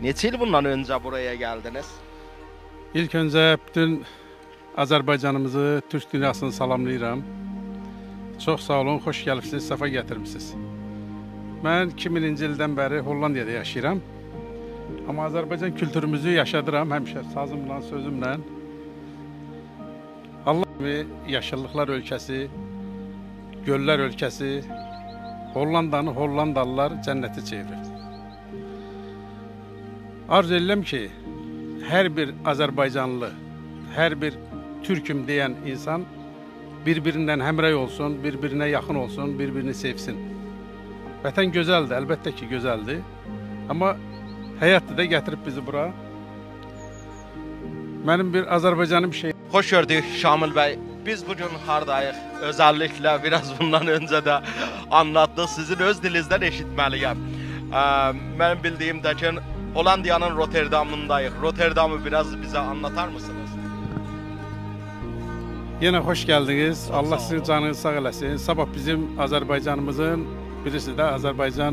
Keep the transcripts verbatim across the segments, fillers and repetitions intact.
Neçə il bundan öncə buraya gəldiniz? İlk öncə bütün Azərbaycanımızı, Türk dünyasını salamlayıram. Çox sağ olun, xoş gəlibsiniz, səfa gətirmişsiniz. Mən iki mininci ildən bəri Hollandiyada yaşayıram. Amma Azərbaycan kültürümüzü yaşadıram həmişə sazımla, sözümlə. Allah kimi yaşıllıqlar ölkəsi, göllər ölkəsi, Hollandanı Hollandalılar cənnəti çevirir. Arzu edirəm ki, hər bir Azərbaycanlı, hər bir Türküm deyən insan bir-birindən həmrəy olsun, bir-birinə yaxın olsun, bir-birini sevsin. Vətən gözəldir, əlbəttə ki, gözəldir. Amma həyat da gətirib bizi bura. Mənim bir Azərbaycanım şey... Xoş gördük Şamil bəy. Biz bugün hardayıq? Özəlliklə biraz bundan öncə də anlattıq. Sizin öz dilinizdən eşitməliyəm. Mənim bildiyimdə ki, Hollandiyanın Rotterdamındayıq. Rotterdamı biraz bizə anlatar mısınız? Yenə xoş gəldiniz. Allah sizin canınızı sağ eləsin. Sabah bizim Azərbaycanımızın birisi də Azərbaycan...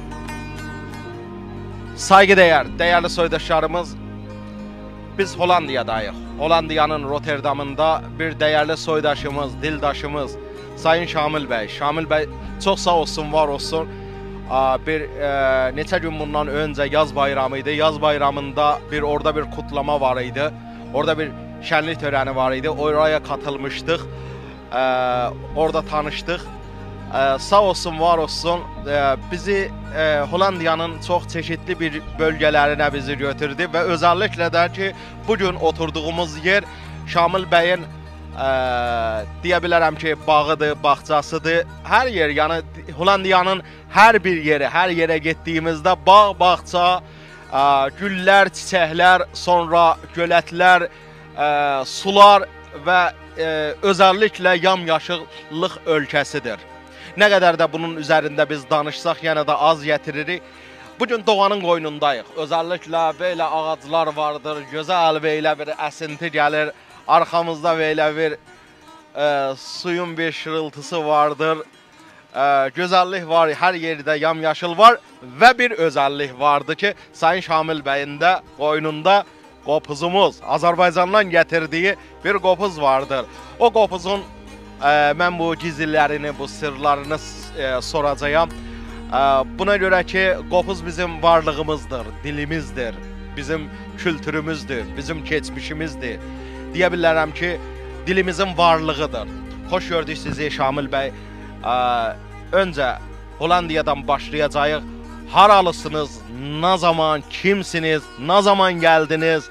Saygıdeğer, değerli soydaşlarımız, biz Hollandiyadayıq. Hollandiyanın Rotterdamında bir değerli soydaşımız, dildaşımız Sayın Şamil Bey. Şamil Bey çok sağ olsun, var olsun. Bir e, neçə gün bundan önce yaz bayramıydı. Yaz bayramında bir orada bir kutlama var idi. Orada bir şenlik töreni var idi. Oraya katılmıştık. E, orada tanıştık. Ee, sağ olsun, var olsun, ee, bizi e, Hollandiyanın çok çeşitli bir bölgelerine bizi götürdü ve özellikle de ki bugün oturduğumuz yer Şamil Bey'in e, deyə bilərəm ki bağıdır, bağçasıdır. Her yer, yani Hollandiyanın her bir yeri, her yere gittiğimizde bağ, bağça, e, güller, çiçekler, sonra gölətlər, e, sular ve e, özellikle yamyaşıllıq ölkəsidir. Ne kadar da bunun üzerinde biz danışsaq, yenə də az yetiririk. Bugün doğanın qoynundayıq. Özellikle böyle ağaclar vardır, gözəl böyle bir əsinti gəlir. Arxamızda böyle bir e, suyun bir şırıltısı vardır. E, gözəllik var, her yerde yamyaşıl var ve bir özellik vardı ki, Sayın Şamil Bey'in də qoynunda qopuzumuz, Azərbaycandan getirdiği bir qopuz vardır. O qopuzun Ee, mən bu gizlilərini, bu sırlarını e, soracağım. Ee, buna göre ki, qopuz bizim varlığımızdır, dilimizdir, bizim kültürümüzdür, bizim keçmişimizdir. Deyə bilərəm ki, dilimizin varlığıdır. Xoş gördük sizi Şamil Bey. Ee, öncə Hollandiyadan başlayacağıq. Haralısınız, ne zaman, kimsiniz, ne zaman geldiniz?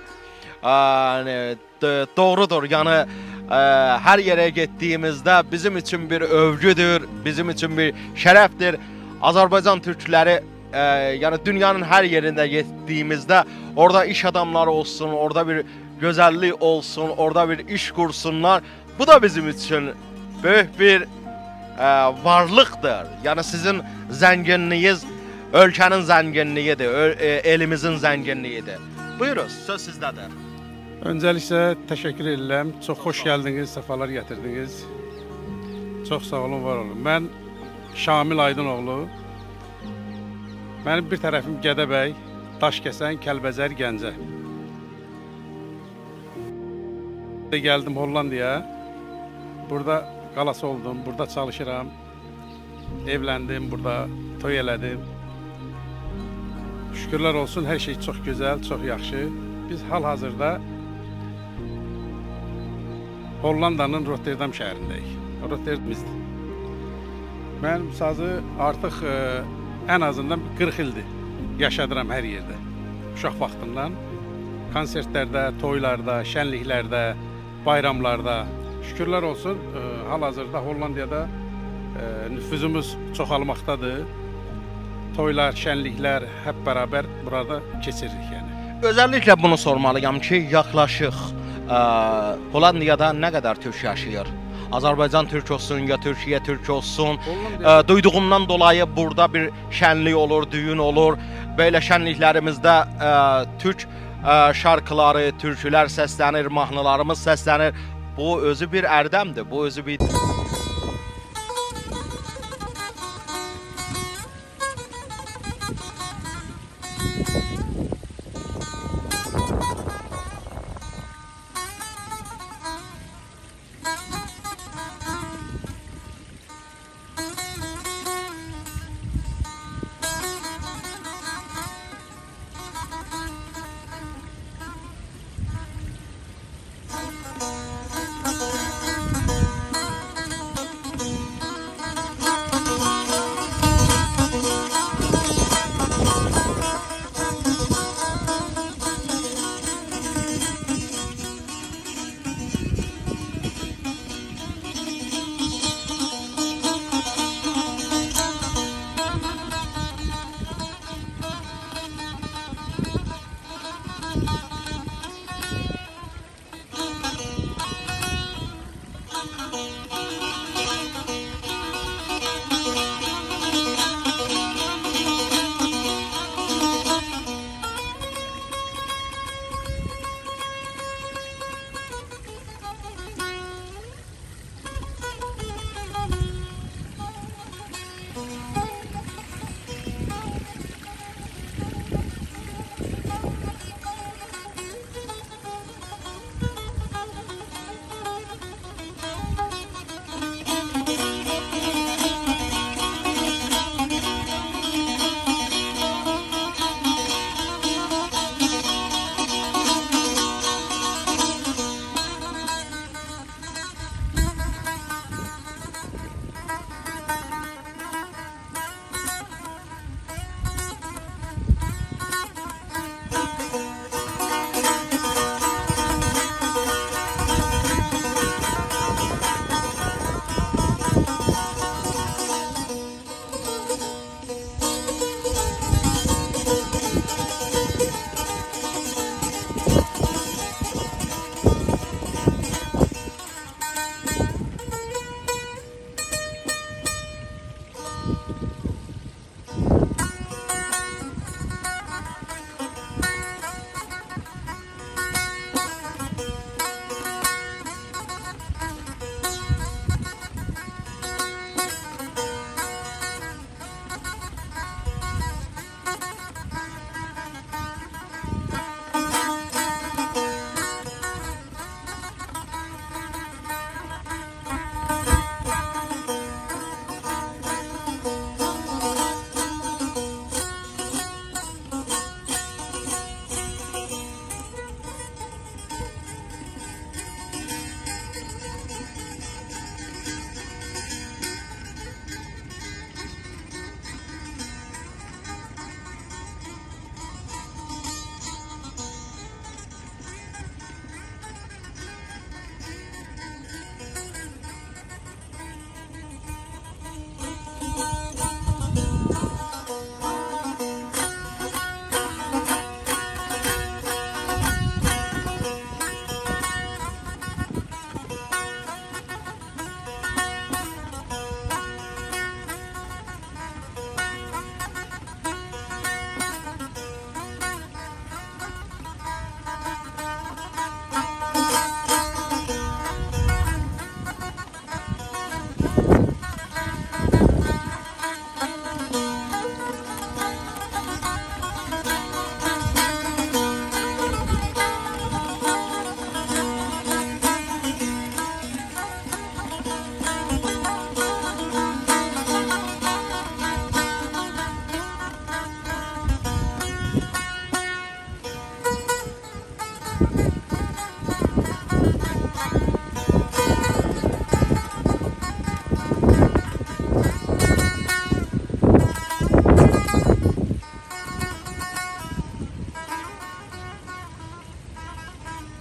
Ee, doğrudur, yani Ee, her yere gittiğimizde bizim için bir övgüdür, bizim için bir şereftir. Azerbaycan Türkleri e, yani dünyanın her yerinde gittiğimizde orada iş adamları olsun, orada bir güzellik olsun, orada bir iş kursunlar. Bu da bizim için büyük bir e, varlıktır. Yani sizin zenginliğiniz ülkenin zenginliğidir, e, elimizin zenginliğidir. Buyurun, söz sizdedir. Öncəliklə təşəkkür edirəm. Çox xoş gəldiniz, səfalar gətirdiniz. Çox sağ olun, var olun. Mən Şamil Aydınoğlu. Mənim bir tərəfim Gədəbəy, Daşkəsən, Kəlbəzər, Gəncə. Gəldim Hollandiyaya. Burada qalası oldum, burada çalışıram. Evləndim, burada toy elədim. Şükürlər olsun, hər şey çox gözəl, çox yaxşı. Biz hal-hazırda Hollandanın Rotterdam şəhərindəyik. Rotterdamizdir. Mən sazı artıq e, ən azından qırx ildir yaşadıram hər yerdə. Uşaq vaxtından konsertlərdə, toylarda, şənliklərdə, bayramlarda. Şükürlər olsun, e, hal-hazırda Hollandiyada e, nüfuzumuz çoxalmaqdadır. Toylar, şənliklər hep beraber burada keçiririk yəni. Özellikle bunu sormalıyam ki, yaklaşık e, Hollandiyada ne kadar Türk yaşayır? Azerbaycan Türk olsun ya Türkiye Türk olsun. E, duyduğumdan dolayı burada bir şenlik olur, düğün olur. Böyle şenliklerimizde e, Türk e, şarkıları, türküler seslenir, mahnılarımız seslenir. Bu özü bir erdemdir, bu özü bir...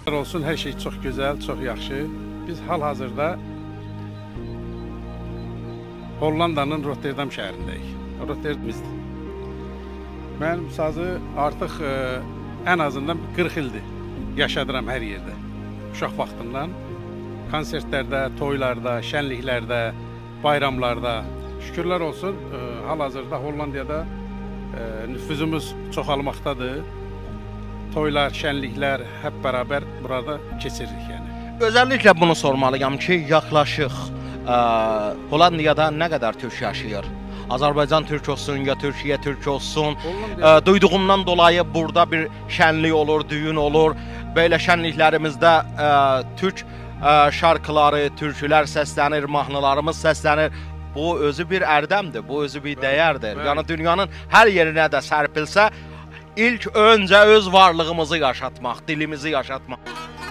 olsun, hər şey çox gözəl, çox yaxşı. Biz hal-hazırda Hollandanın Rotterdam şəhərindəyik. Rotterdamizdir. Mən sazı artıq ə, ən azından qırx ildir yaşadıram hər yerdə. Uşaq vaxtından konsertlərdə, toylarda, şənliklərdə, bayramlarda. Şükürlər olsun, ə, hal-hazırda Hollandiyada ə, nüfuzumuz çoxalmaqdadır. Toylar, şənliklər hep bərabər burada keçiririk yəni. Özellikle bunu sormalıyam ki, yaklaşık e, Hollandiyada ne kadar Türk yaşayır? Azerbaycan Türk olsun ya Türkiye Türk olsun. E, duyduğumdan dolayı burada bir şenlik olur, düğün olur. Böyle şenliklerimizde e, Türk e, şarkıları, türküler seslenir, mahnılarımız seslenir. Bu özü bir erdemdir, bu özü bir değerdir. Evet. Yani dünyanın her yerine de serpilse ilk önce öz varlığımızı yaşatmak, dilimizi yaşatmak.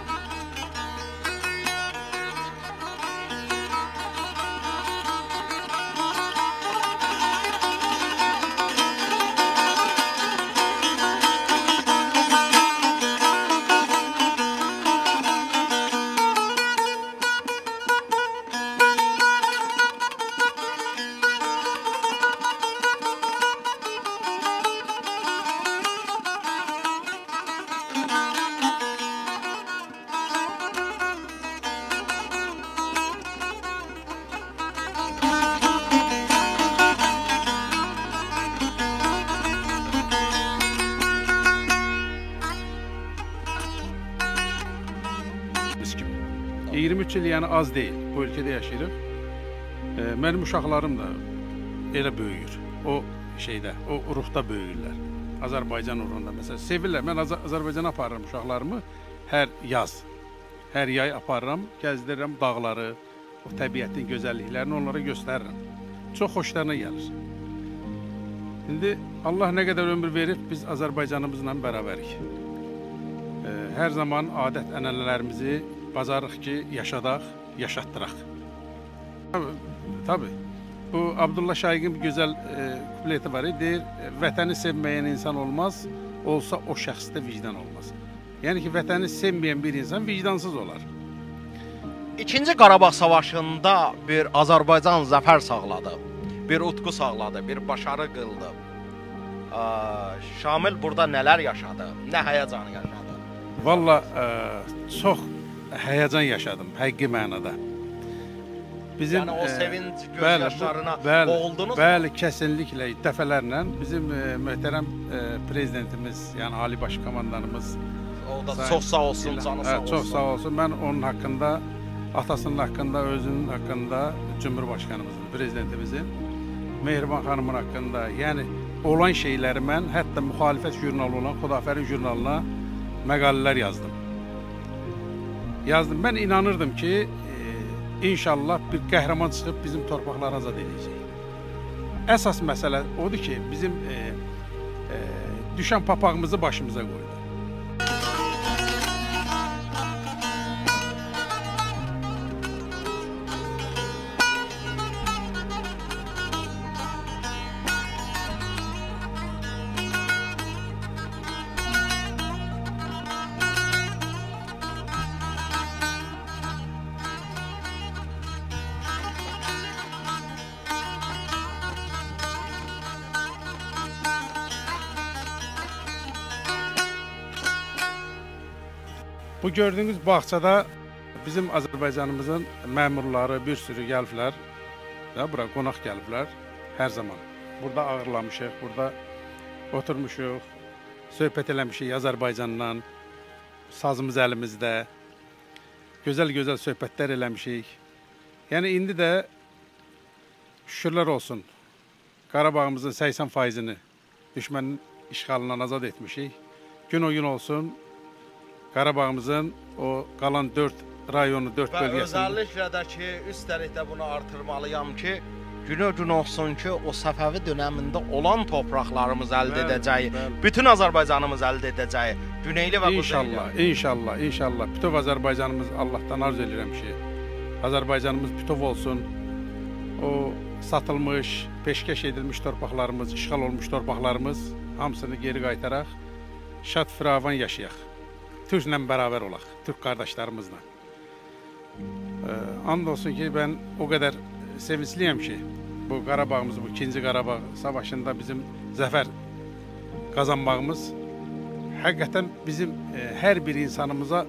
iyirmi üç il yəni az deyil, bu ölkədə yaşayırıq. E, mənim uşaqlarım da elə böyüyür, o şeydə, o ruhda böyüyürlər. Azərbaycan uğrunda məsələn, sevirlər. Mən Az Azərbaycana aparıram uşaqlarımı hər yaz, hər yay aparıram, gəzdirirəm dağları, o təbiətin gözəlliklərini onlara göstərirəm. Çox xoşlarına gəlir. İndi Allah nə qədər ömür verib, biz Azərbaycanımızla bərabərik. E, hər zaman adət ənənələrimizi bacarıq ki, yaşadaq, yaşatdıraq. Tabii, tabii. Bu Abdullah Şaiqin bir gözəl e, kupleti var, deyir, vətəni sevməyən insan olmaz, olsa o şəxsdə vicdan olmaz. Yəni ki, vətəni sevməyən bir insan vicdansız olar. İkinci Qarabağ Savaşında bir Azərbaycan zəfər sağladı, bir utku sağladı, bir başarı qıldı. Ee, Şamil burada nələr yaşadı, nə həyəcanı yaşadı? Valla e, çox həyəcan yaşadım, həqiqi mənada. Bizim, yəni o e, sevinç göz bəli, yaşlarına bəli, boğuldunuz mu? Bəli, kəsinliklə, dəfələrlə bizim e, möhtərəm e, prezidentimiz, yəni Ali Baş Komandanımız O da Sayın, çox sağ olsun, canı sağ hə, olsun. Çox sağ olsun. Mən onun haqqında, atasının haqqında, özünün haqqında, Cumhurbaşkanımızın, prezidentimizin, Mehriban xanımın haqqında, yəni olan şeyləri mən hətta müxalifət jurnalı olan Xudafərin jurnalına məqalələr yazdım. Yazdım. Mən inanırdım ki, e, inşallah bir qəhrəman çıxıb bizim torpaqları azad edəcək. Əsas məsələ odur ki, bizim e, e, düşən papağımızı başımıza qoydu. Bu gördüğünüz bağçada bizim Azərbaycanımızın məmurları bir sürü gəliblər. Bura qonaq gəliblər hər zaman. Burada ağırlamışıq, burada oturmuşuq, söhbət eləmişik Azərbaycandan, sazımız əlimizdə, gözəl-gözəl söhbətlər eləmişik. Yəni indi də şükürlər olsun, Qarabağımızın səksən faizini düşmənin işğalından azad etmişik. Gün o gün olsun, Qarabağımızın o qalan dörd rayonu, dörd bölgəsində. Və özəlliklə də ki, üstəlik də bunu artırmalıyam ki, günə gün olsun ki, o Səfəvi dönəmində olan torpaqlarımız əldə edəcəyi, bütün Azərbaycanımız əldə edəcəyi, güneyli və quzeyli. İnşallah, inşallah, inşallah. Bütöv Azərbaycanımız, Allahdan arzu edirəm ki, Azərbaycanımız bütöv olsun. O satılmış, peşkeş edilmiş torpaqlarımız, işğal olmuş torpaqlarımız hamısını geri qaytaraq, şad firavan yaşayaq. Türklə bərabər olaq, Türk qardaşlarımızla. And olsun ki, mən o qədər sevincliyəm ki, bu Qarabağımız, bu ikinci Qarabağ savaşında bizim zəfər qazanmağımız həqiqətən bizim e, hər bir insanımıza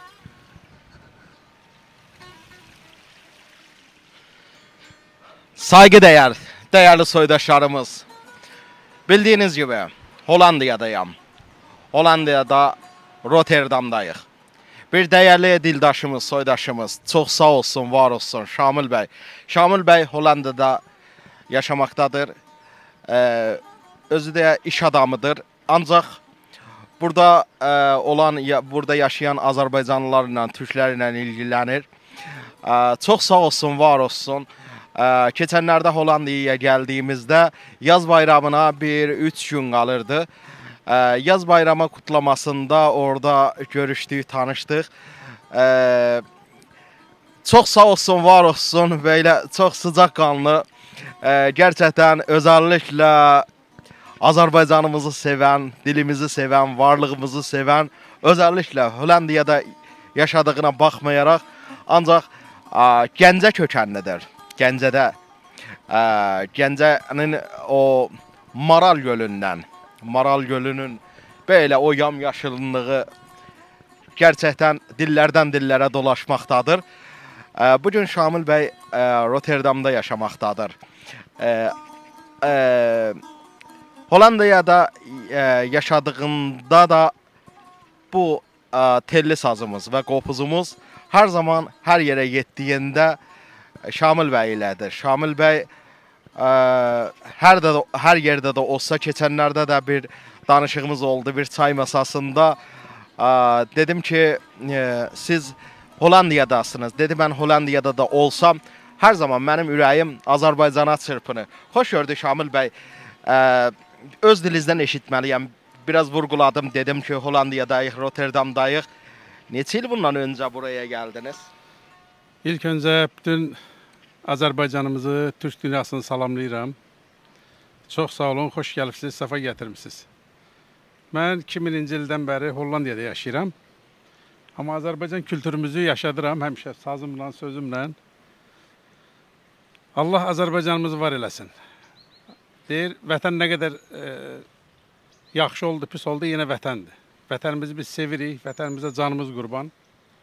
saygıdeğer, değerli soydaşlarımız, bildiğiniz gibi Hollandiyadayım. Hollandiyada Rotterdamdayıq. Bir değerli dildaşımız, soydaşımız, çok sağ olsun, var olsun Şamil Bey. Şamil Bey Hollandiyada yaşamaktadır. Ee, özü de iş adamıdır. Ancaq burada e, olan, ya, burada yaşayan Azərbaycanlılarla, Türklərlə ilgilənir. Ee, çok sağ olsun, var olsun. Ee, keçənlərdə Hollandiyaya gəldiyimizdə yaz bayramına bir üç gün qalırdı. Ee, yaz bayramı kutlamasında orada görüşdük, tanışdıq. Ee, çok sağ olsun, var olsun, böyle çok sıcaqkanlı, e, gerçəkdən özellikle Azərbaycanımızı sevən, dilimizi sevən, varlığımızı sevən, özellikle Hollandiyada yaşadığına baxmayaraq, ancaq a, Gəncə kökənlidir. Gəncədə, ə, Gəncənin o Maral Gölündən, Maral Gölünün belə o yamyaşıllığı gerçəkdən dillərdən dillərə dolaşmaqdadır. Ə, bugün Şamil Bey ə, Rotterdamda yaşamaqdadır. Ə, ə, Hollandiyada ə, yaşadığında da bu ə, telli sazımız və qopuzumuz hər zaman hər yerə getdiyində Şamil Bey ilədir. Şamil Bey ə, hər, də, hər yerdə də olsa, keçənlərdə də bir danışığımız oldu bir çay masasında. Ə, dedim ki, ə, siz Hollandiyadasınız. Dedi, mən Hollandiyada da olsam, hər zaman mənim ürəyim Azərbaycana çırpınır. Xoş gördük Şamil Bey. Ə, öz dilinizdən eşitməliyəm. Biraz vurguladım, dedim ki, Hollandiyadayıq, Rotterdamdayıq. Neçə il bundan öncə buraya gəldiniz? İlk öncə bütün Azərbaycanımızı, Türk dünyasını salamlayıram. Çox sağ olun, xoş gəlibsiniz, səfa gətirmişsiniz. Mən iki mininci ildən bəri Hollandiyada yaşayıram. Amma Azərbaycan kültürümüzü yaşadıram həmişə sazımla, sözümlə. Allah Azərbaycanımızı var eləsin. Deyir, vətən nə qədər e, yaxşı oldu, pis oldu, yenə vətəndir. Vətənimizi biz sevirik, vətənimizə canımız qurban.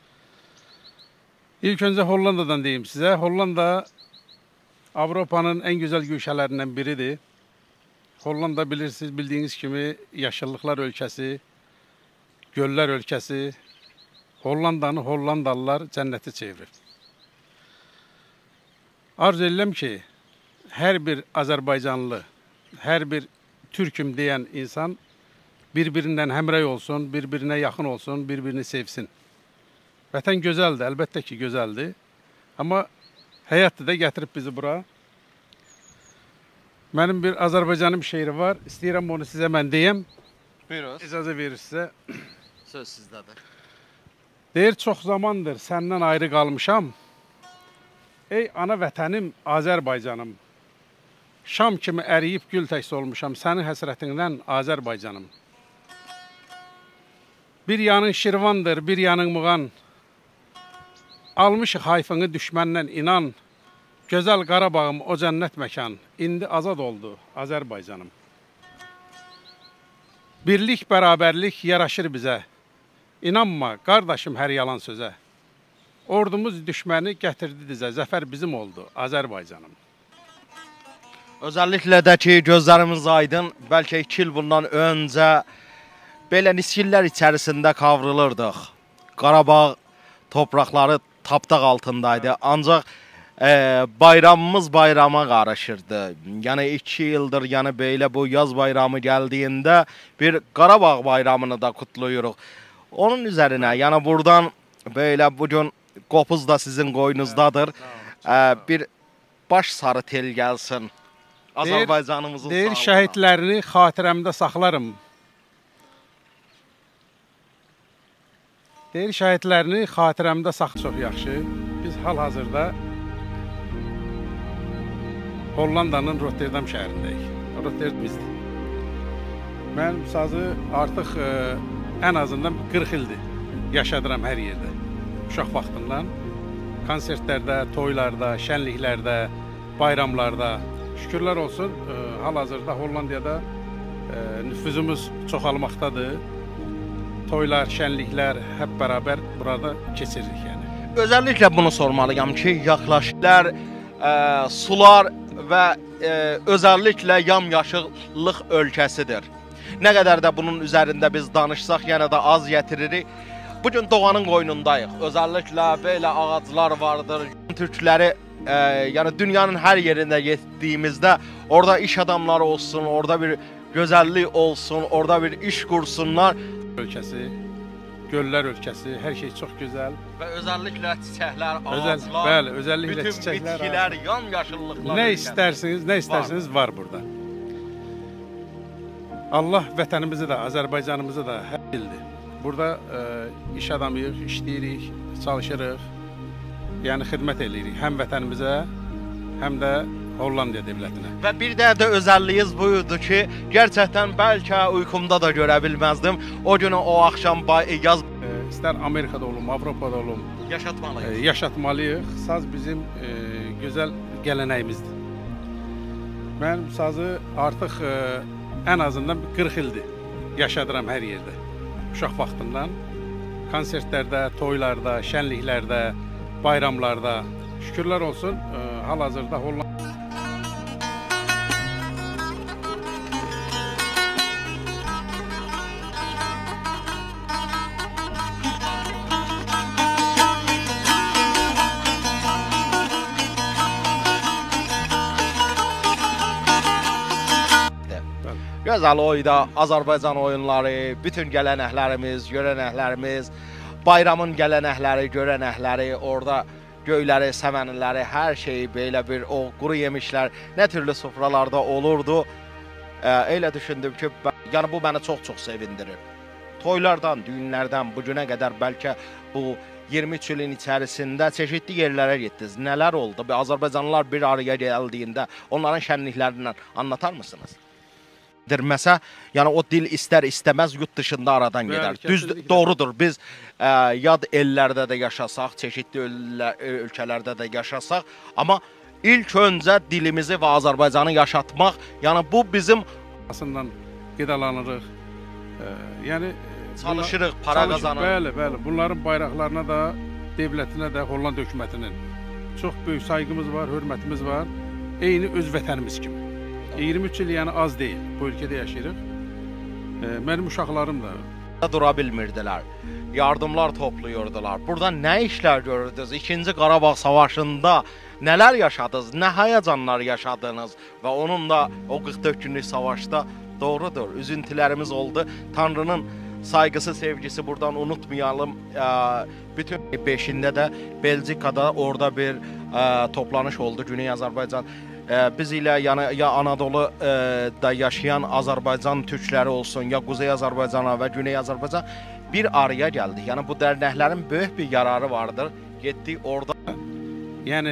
İlk öncə Hollandadan deyim sizə. Hollanda Avropanın en güzel güşələrindən biridir. Hollanda bilirsiniz, bildiğiniz kimi yaşıllıklar ölkəsi, göller ölkəsi. Hollandanı Hollandalılar cənnəti çevirir. Arzu edirəm ki, hər bir Azərbaycanlı, hər bir Türküm deyən insan bir-birindən həmrəy olsun, bir-birinə yaxın olsun, bir-birini sevsin. Vətən gözəldir, əlbəttə ki, gözəldir. Amma həyat da gətirib bizi bura. Mənim bir Azərbaycanım şeiri var. İstəyirəm onu sizə mən deyəm. Buyuruz. İcazə verir sizə. Söz sizdədir. Deyir, çox zamandır səndən ayrı qalmışam. Ey ana vətənim, Azərbaycanım. Şam kimi əriyib gül tək olmuşam. Sənin həsrətindən Azərbaycanım. Bir yanın Şirvandır, bir yanın Muğan. Almışıq hayfını düşməndən inan. Gözəl Qarabağım, o cənnət məkan. İndi azad oldu Azərbaycanım. Birlik, bərabərlik yaraşır bizə. İnanma, qardaşım, hər yalan sözə. Ordumuz düşməni gətirdi dizə. Zəfər bizim oldu Azərbaycanım. Özellikle de ki gözlerimiz aydın. Belki iki yıl bundan önce belə niskillər içərisində kavrılırdıq. Qarabağ toprakları tapdaq altındaydı. Ancaq e, bayramımız bayrama qarışırdı. Yani iki yıldır yani belə bu yaz bayramı geldiğinde bir Qarabağ bayramını da kutluyuruq. Onun üzerine yani buradan böyle bugün qopuz da sizin qoynuzdadır. E, bir baş sarı tel gelsin. Azərbaycanımızın deyir, deyir şəhidlərini xatirəmdə saxlarım. Deyir, şəhidlərini xatirəmdə sax çox yaxşı. Biz hal-hazırda Hollandanın Rotterdam şəhərindəyik. Rotterdam bizdir. Mən sazı artıq e, ən azından qırx ildir yaşadıram hər yerdə. Uşaq vaxtından konsertlərdə, toylarda, şənliklərdə, bayramlarda şükürlər olsun, hal-hazırda Hollandiyada nüfuzumuz çoxalmaqdadır. Toylar, şənliklər hep beraber burada keçiririk yani. Özellikle bunu sormalıyam ki, yaxlaşıqlar, e, sular ve e, özellikle yamyaşıllıq ölkəsidir. Ne kadar da bunun üzerinde biz danışsaq, yenə də az yetiririk. Bugün doğanın qoynundayıq. Özellikle böyle ağaclar vardır. Türkləri, e, yani dünyanın her yerinde gittiğimizde orada iş adamları olsun, orada bir güzellik olsun, orada bir iş kursunlar. Ölkəsi, göllər ölkəsi, hər şey çox gözəl. Və özəlliklə çiçəklər, Özəl, ağaclar, bəli, özəlliklə bütün çiçəklər, bitkilər, yamyaşıllıqlar. Nə istərsiniz, nə istərsiniz var, var burada. Allah vətənimizi də, Azərbaycanımızı da hər bildi. Burada e, iş adamıyıq, işləyirik, çalışırıq, yəni xidmət edirik həm vətənimizə, həm də Hollandiya devlətinə. Və bir də də özəlliyiz buydu ki, gerçəkdən bəlkə uykumda da görə bilməzdim. O günü, o axşam yaz... E, istər Amerikada olum, Avropada olum, yaşatmalıyıq. E, yaşatmalıyıq. Saz bizim e, gözəl gələnəyimizdir. Mən sazı artıq e, ən azından qırx ildir yaşadıram hər yerdə. Uşaq vaxtından konsertlərdə, toylarda, şənliklərdə, bayramlarda şükürlər olsun, e, hal-hazırda Hollandiyada gözəl oyda Azərbaycan oyunları, bütün gələnəklərimiz, görənəklərimiz, bayramın gələnəkləri, görənəkləri, orada göyləri, səmənləri, hər şeyi belə bir o quru yemişlər nə türlü sofralarda olurdu. E, elə düşündüm ki, yəni bu məni çox-çox sevindirir. Toylardan, düğünlərdən bu günə qədər bəlkə bu iyirmi üç ilin içərisində çeşitli yerlərə getdiniz. Nələr oldu? Bir Azərbaycanlılar bir araya gəldiyində onların şənliklərindən anlatar mısınız? Dirməsə, yəni o dil istər istəməz yurt dışında aradan gedər. Düz doğrudur. Biz ə, yad ellərdə də yaşasaq, çeşitli ölkələrdə də yaşasaq, amma ilk öncə dilimizi və Azərbaycanı yaşatmaq, yəni bu bizim aslından qidalanırıq. E, yəni çalışırıq, para qazanırıq. Bəli, bəli. Bunların bayraqlarına da, devlətinə də, Hollandiya hökumətinin çox böyük sayğımız var, hörmətimiz var. Eyni öz vətənimiz kimi. iyirmi üç il yəni az deyil, bu ölkədə yaşayırıq. E, mənim uşaqlarım da dura bilmirdilər, yardımlar toplayırdılar. Burada nə işlər görürdünüz? İkinci Qarabağ Savaşında nələr yaşadınız, nə həyəcanlar yaşadınız və onun da o qırx dörd günlük savaşda doğrudur, üzüntülərimiz oldu. Tanrının saygısı, sevgisi buradan unutmayalım. E, bütün beşində də Belçikada orada bir e, toplanış oldu, Güney Azərbaycan. Biz ilə yəni, ya Anadolu e, da yaşayan Azərbaycan türkləri olsun, ya Quzey Azərbaycana və Güney Azərbaycan bir araya gəldik. Yəni bu dərnəklərin böyük bir yararı vardır. Getdik orada. Yəni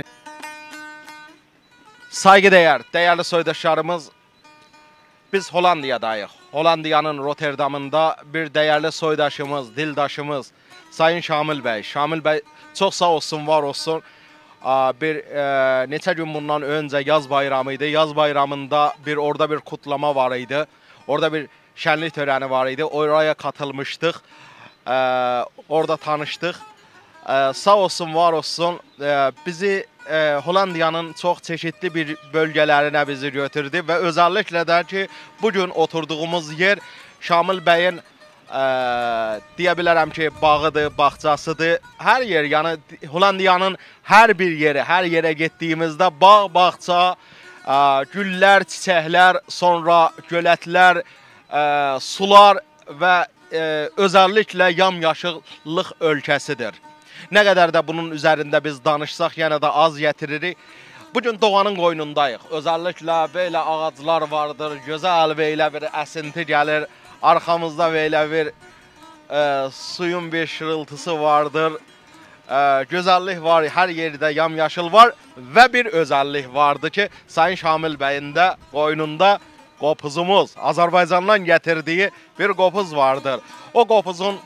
saygıdeğer, değerli soydaşlarımız, biz Hollandiyadayıq. Hollandiyanın Rotterdamında bir değerli soydaşımız, dildaşımız Sayın Şamil Bey. Şamil Bey çox sağ olsun, var olsun. Bir e, neçə gün bundan öncə yaz bayramıydı. Yaz bayramında bir orada bir kutlama var idi. Orada bir şənlik törəni var idi. Oraya katılmışdıq. E, orada tanışdıq. E, sağ olsun, var olsun. E, bizi e, Hollandiyanın çox çeşitli bir bölgələrinə bizi götürdü və özəlliklə də ki, bugün oturduğumuz yer Şamil Bəyin Ə, deyə bilərəm ki, bağıdır, bağçasıdır. Hər yer, yəni Hollandiyanın hər bir yeri, hər yerə getdiyimizdə bağ, bağça, ə, güllər, çiçəklər, sonra gölətlər, ə, sular və ə, özəlliklə yamyaşıllıq ölkəsidir. Nə qədər də bunun üzərində biz danışsaq, yenə də az yetiririk. Bugün doğanın qoynundayıq. Özəlliklə belə ağaclar vardır, gözəl belə bir əsinti gəlir. Arxamızda belə bir e, suyun bir şırıltısı vardır. E, gözəllik var, hər yerdə yamyaşıl var və bir özəllik vardı ki, Sayın Şamil Bəyin də qoynunda qopuzumuz, Azərbaycandan gətirdiyi bir qopuz vardır. O qopuzun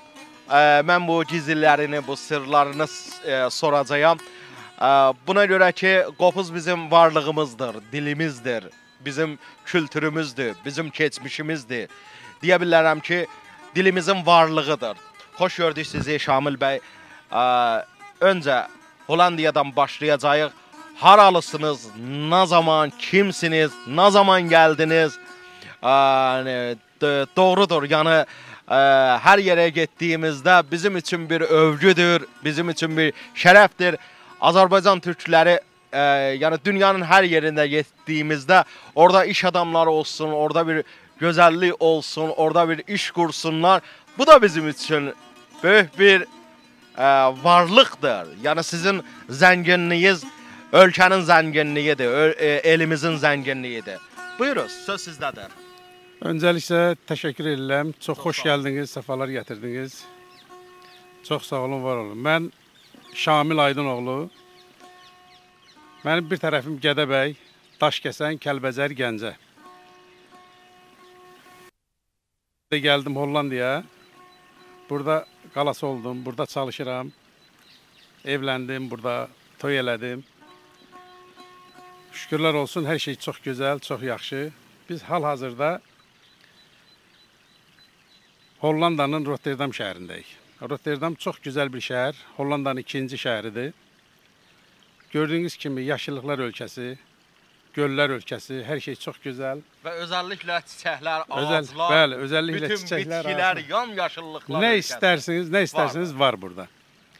mən bu gizlilərini, bu sırlarını e, soracağam. E, buna görə ki, qopuz bizim varlığımızdır, dilimizdir, bizim kültürümüzdür, bizim keçmişimizdir. Deyə bilərəm ki, dilimizin varlığıdır. Xoş gördük sizi Şamil bəy. E, öncə Hollandiyadan başlayacağıq. Haralısınız, ne zaman, kimsiniz, ne zaman geldiniz? E, doğrudur, yani e, her yere gittiğimizde bizim için bir övgüdür, bizim için bir şereftir. Azerbaycan Türkleri e, yani dünyanın her yerinde gittiğimizde orada iş adamları olsun, orada bir güzellik olsun, orada bir iş kursunlar. Bu da bizim için büyük bir e, varlıktır. Yani sizin zenginliğiniz ölkənin zənginliyidir, e, elimizin zənginliyidir. Buyurun, söz sizdədir. Öncəliklə təşəkkür edirəm. Çox, Çox xoş gəldiniz, səfalar gətirdiniz. Çox sağ olun, var olun. Mən Şamil Aydınoğlu. Mənim bir tərəfim Gədəbəy, Daşkəsən, Kəlbəcər, Gəncə. Gəldim Hollandiyaya. Burada qalası oldum, burada çalışıram. Evləndim, burada toy elədim. Şükürlər olsun, hər şey çox gözəl, çox yaxşı. Biz hal-hazırda Hollandanın Rotterdam şəhərindəyik. Rotterdam çox gözəl bir şəhər, Hollandanın ikinci şəhəridir. Gördüyünüz kimi yaşıllıqlar ölkəsi, göllər ölkəsi, hər şey çox gözəl. Və özəlliklə çiçəklər, Özəl, ağaclar, bəli, özəlliklə bütün çiçəklər, bitkilər, yam yaşıllıqlar nə ölkəsi. istərsiniz, nə istərsiniz var, var burada.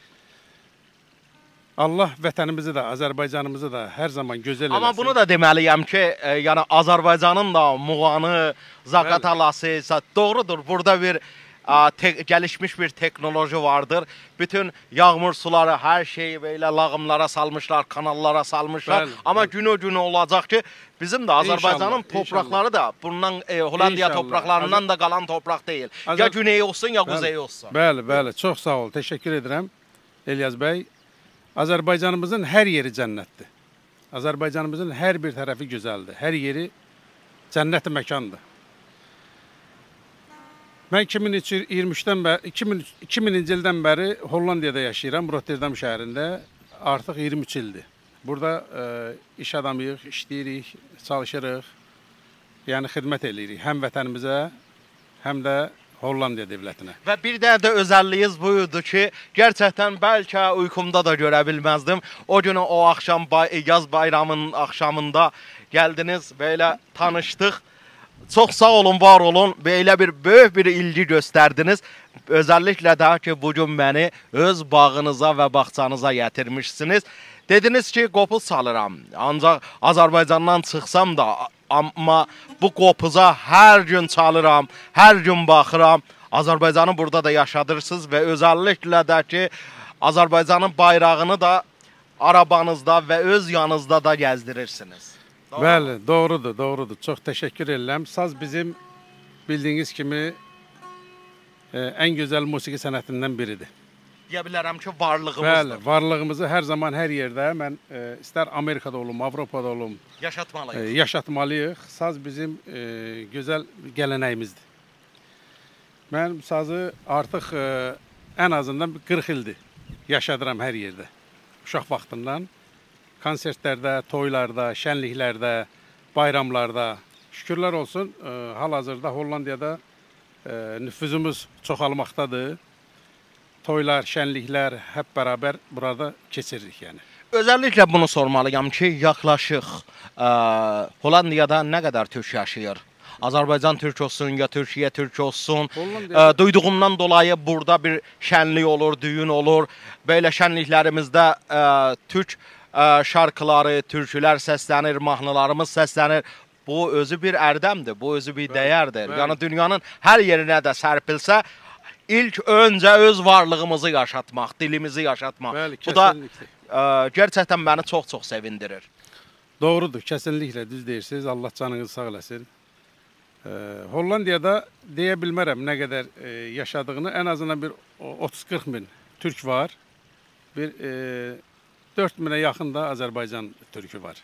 Allah vətənimizi də, Azərbaycanımızı da hər zaman gözəl eləsin. Amma bunu da deməliyəm ki, e, yəni Azərbaycanın da Muğanı, Zaqatalası, doğrudur. Burada bir a, te, gelişmiş bir teknoloji vardır. Bütün yağmur suları, her şeyi böyle lağımlara salmışlar, kanallara salmışlar. Bəli, Amma bəli. günü günü olacaq ki, bizim de Azərbaycanın toprakları inşallah. da bundan e, Hollandiya inşallah. topraklarından da qalan toprak değil. Azər... Ya güney olsun, ya kuzey olsun. Bəli, bəli. Çox sağ ol. Təşəkkür edirəm İlyas bəy. Azərbaycanımızın hər yeri cənnətdir. Azərbaycanımızın hər bir tərəfi gözəldir. Hər yeri cənnət-i məkandır. Mən iki min iyirmi üçdən bəri, iki minci ildən bəri Hollandiyada yaşayıram, Rotterdam şəhərində. Artıq iyirmi üç ildir. Burada e, iş adamıyıq, işləyirik, çalışırıq, yəni xidmət edirik. Həm vətənimizə, həm də Hollandiya devlətinə. Və bir də də özəlliyiz buydu ki, gerçəkdən bəlkə uykumda da görə bilməzdim. O günü o axşam yaz bayramının axşamında gəldiniz, belə tanışdıq. Çox sağ olun, var olun. Belə bir böyük bir ilgi göstərdiniz. Özəlliklə də ki, bugün məni öz bağınıza və bağçanıza gətirmişsiniz. Dediniz ki, qopuz salıram. Ancaq Azərbaycandan çıxsam da, amma bu qopuza hər gün çalıram, hər gün baxıram. Azərbaycanı burada da yaşadırsınız və özəlliklə də ki, Azərbaycanın bayrağını da arabanızda və öz yanınızda da gəzdirirsiniz. Doğru. Bəli, doğrudur, doğrudur. Çox təşəkkür edirəm. Saz bizim bildiyiniz kimi e, ən gözəl musiqi sənətindən biridir. Deyə bilərəm ki, varlığımızdır. Bəli, varlığımızı hər zaman, hər yerdə, mən e, istər Amerikada olum, Avropada olum, yaşatmalıyıq. E, yaşatmalıyıq. Saz bizim e, gözəl gələnəyimizdir. Mən sazı artıq e, ən azından qırx ildir yaşadıram hər yerdə. Uşaq vaxtından. Konsertlərdə, toylarda, şənliklərdə, bayramlarda. Şükürlər olsun, e, hal-hazırda Hollandiyada e, nüfuzumuz çoxalmaqdadır. Toylar, şənliklər hep bərabər burada keçiririk yəni. Özəlliklə bunu sormalıyam ki, yaxlaşıq e, Hollandiyada nə qədər türk yaşayır? Azərbaycan türk olsun, ya Türkiyə türk olsun. E, duyduğumdan dolayı burada bir şənlik olur, düyün olur. Belə şənliklərimizdə e, türk e, şarkıları, türkülər səslənir, mahnılarımız səslənir. Bu özü bir ərdəmdir, bu özü bir dəyərdir. Yəni dünyanın hər yerinə də sərpilsə, İlk öncə öz varlığımızı yaşatmaq, dilimizi yaşatmaq. Bəli, bu da e, gerçəkdən məni çox-çox sevindirir. Doğrudur, kəsinliklə düz deyirsiniz. Allah canınızı sağ eləsin. E, Hollandiyada deyə bilmərəm nə qədər e, yaşadığını. Ən azından bir otuz qırx min türk var. Bir e, dörd minə yaxın da Azərbaycan türkü var.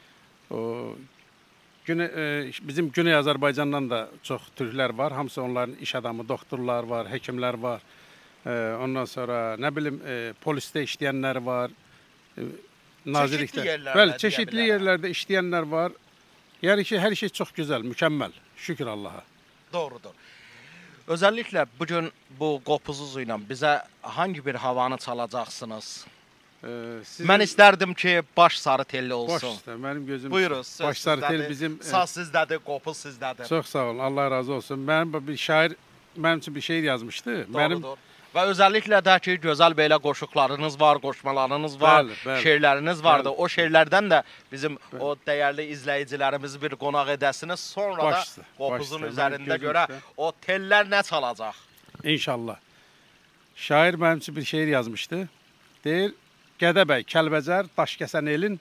O Güney, e, bizim Güney Azərbaycandan da çox türklər var. Hamısı onların iş adamı, doktorlar var, həkimlər var. Ondan sonra ne bileyim e, poliste işleyenler var. E, nazirlikte. Çeşitli yerlerde. Bəli, çeşitli yerlerde işleyenler var. Yani ki her şey çok güzel, mükemmel. Şükür Allah'a. Doğrudur. Özellikle bugün bu qopuzuzuyla bize hangi bir havanı çalacaqsınız? Ee, sizin... Mən istərdim ki, baş sarı telli olsun. Baş üstə, mənim gözüm. Buyurun, baş sarı tel bizim. Saz sizdədir, qopuz sizdədir. Çox sağ olun, Allah razı olsun. Mənim bir şair, mənim üçün bir şeir yazmışdı. Doğrudur. Mənim... Və özəlliklə də ki, gözəl belə qoşuqlarınız var, qoşmalarınız var, bəli, bəli, şeirləriniz vardı. Bəli. O şeirlərdən də bizim bəli. O dəyərli izləyicilərimizi bir qonaq edəsiniz. Sonra başdı, da qopuzun başdı. Üzərində görə üstə. O tellər nə çalacaq? İnşallah. Şair mənim üçün bir şeir yazmışdı. Deyir, Gədəbəy, Kəlbəcər, Daşkəsən elin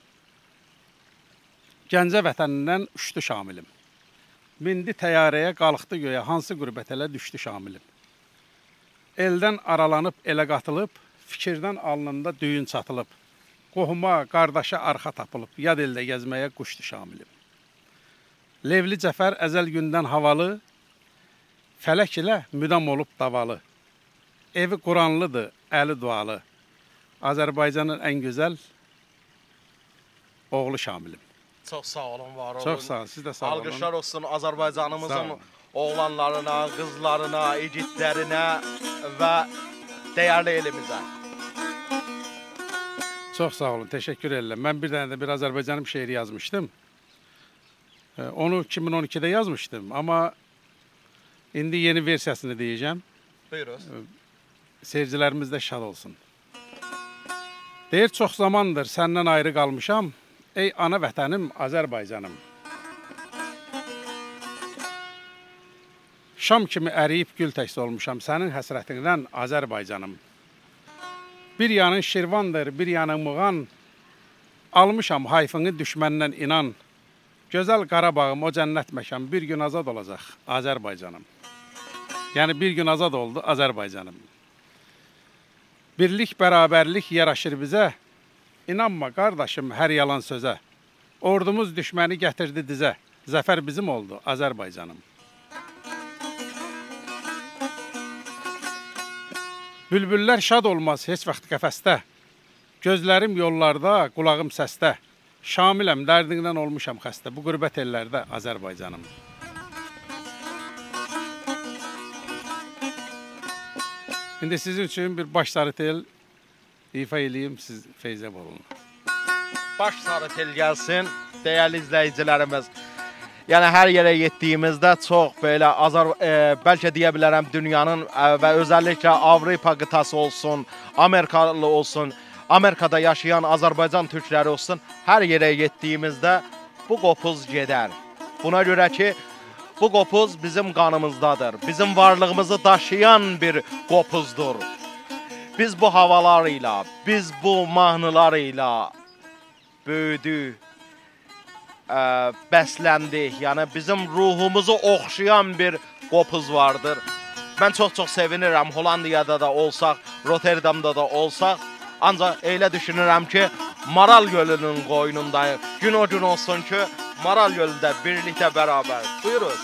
Gəncə vətənindən uçdu şamilim. Mindi təyyarəyə, qalıqdı göyə, hansı qürbət elə düşdü şamilim. Eldən aralanıb, elə qatılıb, fikirdən alnında düyün çatılıb. Qohuma, qardaşa arxa tapılıb, yad eldə gəzməyə quşdu şamilim. Levli Cəfər əzəl gündən havalı, fələk ilə müdam olub davalı. Evi Quranlıdır, əli dualı. Azərbaycanın ən gözəl oğlu şamilim. Çox sağ olun, var olun. Çox sağ olun, siz də sağ olun. Alqışlar olsun Azərbaycanımızın oğlanlarına, qızlarına, igidlərinə və dəyərli elimizə. Çox sağ olun, təşəkkür edirəm. Mən bir dənə də bir Azərbaycanım şeiri yazmışdım. Onu iki min on ikidə yazmışdım, amma indi yeni versiyasını deyəcəm. Buyuruz. Seyircilərimiz də şad olsun. Deyir, çox zamandır səndən ayrı qalmışam, ey ana vətənim, Azərbaycanım. Şam kimi əriyib gül təks olmuşam, sənin həsrətindən Azərbaycanım. Bir yanın Şirvandır, bir yanın Muğan, almışam hayfını düşməndən inan. Gözəl Qarabağım, o cənnət məkan, bir gün azad olacaq Azərbaycanım. Yəni bir gün azad oldu Azərbaycanım. Birlik, bərabərlik yaraşır bizə, inanma qardaşım hər yalan sözə. Ordumuz düşməni gətirdi dizə, zəfər bizim oldu Azərbaycanım. Bülbüllər şad olmaz heç vaxt qəfəsdə, gözlərim yollarda, qulağım səsdə. Şamiləm, dərdindən olmuşam xəstə, bu qürbət ellərdə Azərbaycanım. İndi sizin üçün bir baş sarı tel ifa eləyim, siz feyzə olun. Baş sarı tel gəlsin, dəyərli izləyicilərimiz. Yəni hər yerə getdiyimizdə çox belə Azər, e, bəlkə deyə bilərəm dünyanın e, və özəlliklə Avropa qıtası olsun, Amerikalı olsun, Amerikada yaşayan Azərbaycan türkləri olsun, hər yerə getdiyimizdə bu qopuz gedər. Buna görə ki, bu qopuz bizim qanımızdadır. Bizim varlığımızı daşıyan bir qopuzdur. Biz bu havalarıyla, biz bu mahnılarıyla böyüdük, ə, bəsləndik. Yəni bizim ruhumuzu oxşayan bir qopuz vardır. Mən çox-çox sevinirəm. Hollandiyada da olsaq, Rotterdamda da olsaq. Ancaq elə düşünürəm ki, Maral Gölü'nün qoynundayıq. Gün o gün olsun ki, Maral Gölü'də birlikdə bərabər. Buyuruz.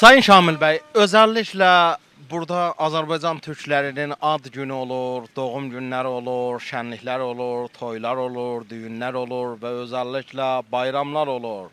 Sayın Şamil bəy, özəlliklə burada Azərbaycan türklərinin ad günü olur, doğum günləri olur, şənliklər olur, toylar olur, düyünlər olur və özəlliklə bayramlar olur.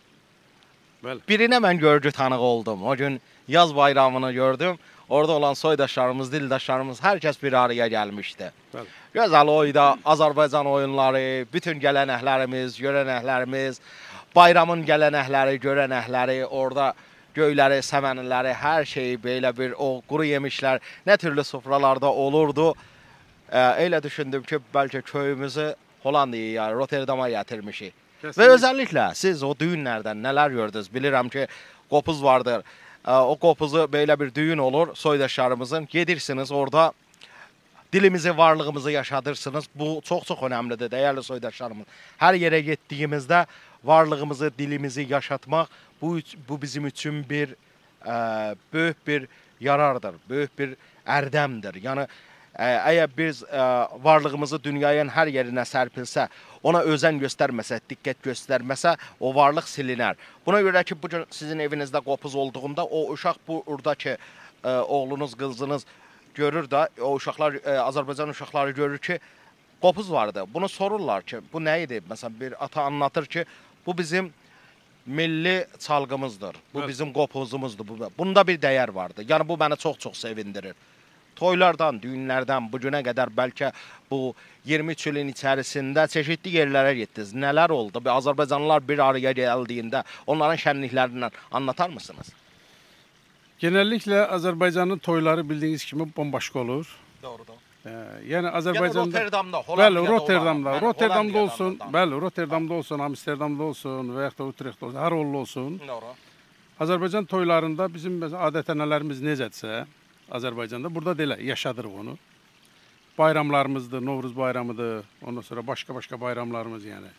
Bəli. Birinə mən görgü tanığı oldum. O gün yaz bayramını gördüm. Orada olan soydaşlarımız, dildaşlarımız, hər kəs bir araya gəlmişdi. Bəli. Gözəl oyda Azərbaycan oyunları, bütün gələnəklərimiz, görənəklərimiz, bayramın gələnəkləri, görənəkləri, orada göyləri, səmənləri, hər şeyi belə bir o quru yemişlər nə türlü sofralarda olurdu. E, elə düşündüm ki, bəlkə köyümüzü Hollandiyaya, Rotterdama gətirmişik. Kesinlikle. Və özəlliklə siz o düyünlərdən nələr gördünüz? Bilirəm ki, qopuz vardır. E, o qopuzu belə bir düyün olur soydaşlarımızın. Gedirsiniz orada dilimizi, varlığımızı yaşadırsınız. Bu çox-çox önəmlidir, dəyərli soydaşlarımız. Hər yerə getdiyimizdə varlığımızı, dilimizi yaşatmaq bu, bu bizim üçün bir e, böyük bir yarardır, böyük bir ərdəmdir. Yəni e, əgər biz e, varlığımızı dünyanın hər yerinə sərpilsə, ona özən göstərməsə, diqqət göstərməsə, o varlıq silinər. Buna görə ki, bugün sizin evinizdə qopuz olduğunda o uşaq buradakı e, oğlunuz, qızınız görür də, o uşaqlar, e, Azərbaycan uşaqları görür ki, qopuz vardı. Bunu sorurlar ki, bu nə idi? Məsələn, bir ata anlatır ki, bu bizim milli çalğımızdır. Bu Evet. bizim qopuzumuzdur. Bu, bunda bir dəyər vardı. Yəni bu məni çox-çox sevindirir. Toylardan, düyünlərdən bu günə qədər bəlkə bu iyirmi üç ilin içərisində çeşitli yerlərə getdiniz. Nələr oldu? Bir Azərbaycanlılar bir araya gəldiyində onların şənliklərindən anlatar mısınız? Genellikle Azerbaycan'ın toyları bildiğiniz gibi bombaşka olur. Doğrudur. Ee, yani Azerbaycan'da... Yəni Rotterdamda, Bəli, Hollandiyada Rotterdamda, olan, Rotterdamda Hollandiyada olsun, olan. bəli, Rotterdamda olsun, Amsterdamda olsun veya da Utrecht'te olsun, her oldu olsun. Doğru. Azerbaycan toylarında bizim adət-ənənələrimiz necədirsə, Azerbaycan'da burada delə yaşadırıq onu. Bayramlarımızdır, Novruz bayramıdır, ondan sonra başka-başka bayramlarımız yani.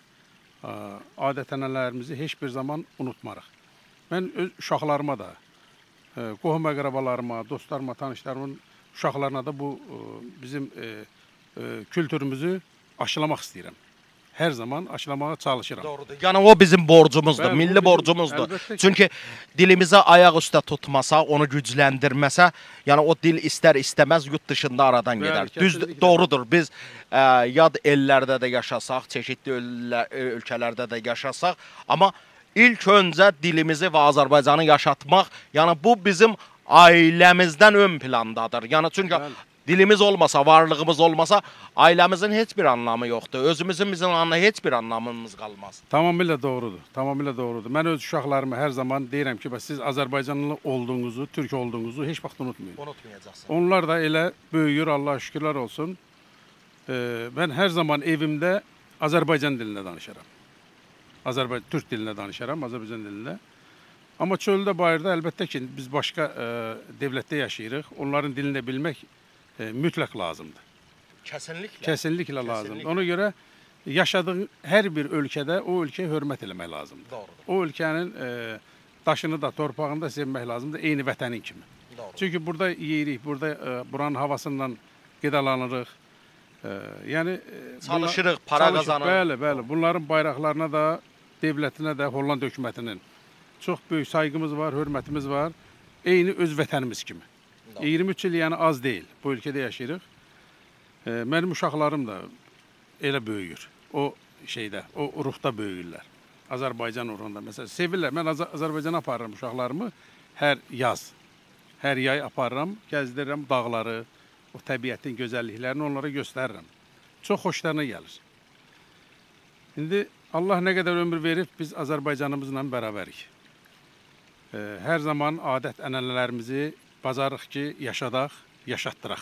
Adət-ənənələrimizi heç bir zaman unutmarıq. Mən öz uşaqlarıma da, qohum əqrabalarıma, dostlarıma, tanışlarımın uşaqlarına da bu bizim e, e, kültürümüzü aşılamaq istəyirəm. Hər zaman aşılamağa çalışıram. Doğrudur. Yəni o bizim borcumuzdur, Bəli, milli bizim, borcumuzdur. əlbəttə ki. Çünki dilimizə ayaq üstə tutmasaq, onu gücləndirməsə, yəni o dil istər-istəməz yurt dışında aradan Bəli, gedər. kesinlikle. Düz doğrudur. Biz ə, yad ellərdə də yaşasaq, çeşitli öllə, ölkələrdə də yaşasaq, amma ilk öncə dilimizi və Azərbaycanı yaşatmaq, yəni bu bizim ailəmizdən ön plandadır. Yəni çünki Bəli. dilimiz olmasa, varlığımız olmasa, ailəmizin heç bir anlamı yoxdur. Özümüzün bizim anla heç bir anlamımız qalmaz. Tamamilə doğrudur. Tamamilə doğrudur. Mən öz uşaqlarıma hər zaman deyirəm ki, siz Azərbaycanlı olduğunuzu, Türk olduğunuzu heç vaxt unutmayın. Unutmayacaqsın. Onlar da elə böyüyür, Allah'a şükürlər olsun. Ee, mən hər zaman evimdə Azərbaycan dilində danışaram. Azərbaycan Türk dilində danışaram, Azərbaycan dilində. Amma çöldə, bayırda əlbəttə ki, biz başqa e, devlətdə yaşayırıq. Onların dilini bilmək e, mütləq lazımdır. Kəsinliklə. Kesinlikle lazımdır. Ona göre yaşadığın her bir ölkədə o ölkəyə hörmət eləmək lazımdır. Doğrudur. O ölkənin e, daşını da, torpağını da sevmək lazımdır, eyni vətənin kimi. Doğru. Çünki burada yeyirik, burada e, buranın havasından qidalanırıq. E, yəni e, Çalışırıq, bunlar- para çalışırıq, qazanırıq. Bəli, bəli. Bunların bayraqlarına da, devlətinə də, Holland hökumətinin çox böyük sayğımız var, hörmətimiz var. Eyni öz vətənimiz kimi. Doğru. iyirmi üç il yəni az deyil. Bu ölkədə yaşayırıq. E, mənim uşaqlarım da elə böyüyür. O şeydə, o ruhda böyüyürlər. Azərbaycan uğrunda məsələn sevirlər. Mən Az Azərbaycana aparıram uşaqlarımı hər yaz. Hər yay aparıram, gəzdirirəm dağları, o təbiətin gözəlliklərini onlara göstərirəm. Çox xoşlarına gəlir. İndi Allah nə qədər ömür verib, biz Azərbaycanımızla bərabərik. E, hər zaman adət-ənənələrimizi bacarıq ki, yaşadaq, yaşatdıraq.